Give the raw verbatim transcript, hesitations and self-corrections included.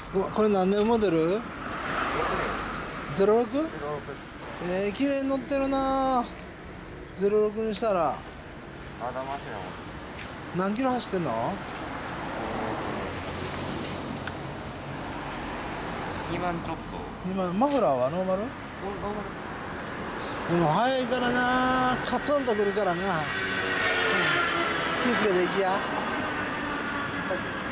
うわ、これ何年モデル？ ゼロろく？ ゼロろくです。 えー、綺麗に乗ってるな。ゼロろくにしたらアダマシナも。 何キロ走ってんの？ にまんちょっと。 今マフラーはノーマル？ ノーマルです。 でも早いからな、カツンとくるからな、うん、気ぃつけていきや。